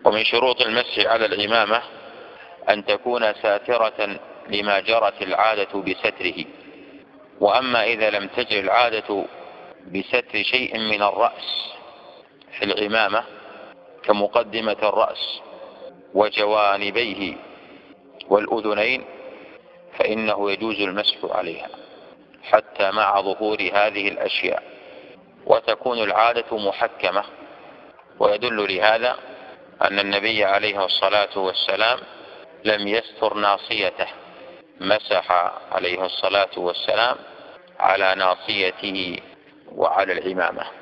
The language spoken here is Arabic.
ومن شروط المسح على العمامة أن تكون ساترة لما جرت العادة بستره. وأما إذا لم تجر العادة بستر شيء من الرأس في العمامة كمقدمة الرأس وجوانبيه والأذنين فإنه يجوز المسح عليها حتى مع ظهور هذه الأشياء، وتكون العادة محكمة. ويدل لهذا أن النبي عليه الصلاة والسلام لم يستر ناصيته، مسح عليه الصلاة والسلام على ناصيته وعلى العمامة.